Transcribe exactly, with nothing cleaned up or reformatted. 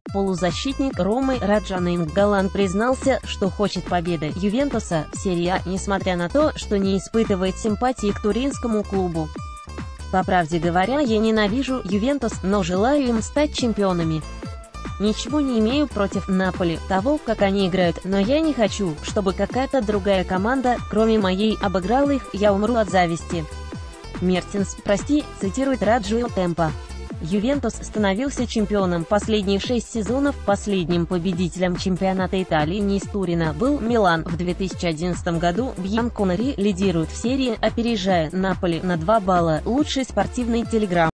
Полузащитник Ромы Раджа Наингголан признался, что хочет победы Ювентуса в серии А, несмотря на то, что не испытывает симпатии к туринскому клубу. «По правде говоря, я ненавижу Ювентус, но желаю им стать чемпионами. Ничего не имею против Наполи, того, как они играют, но я не хочу, чтобы какая-то другая команда, кроме моей, обыграла их, я умру от зависти». Мертенс, прости, цитирует Раджу Эл Темпо. Ювентус становился чемпионом последние шесть сезонов, последним победителем чемпионата Италии не из Турина был Милан. В две тысячи одиннадцатом году Бьянконери лидирует в серии, опережая Наполи на два балла. Лучший спортивный телеграм.